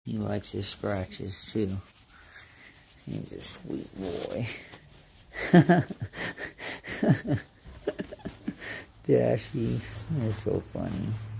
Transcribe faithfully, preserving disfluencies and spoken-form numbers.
He likes his scratches too. He's a sweet boy. Dashy, you're so funny.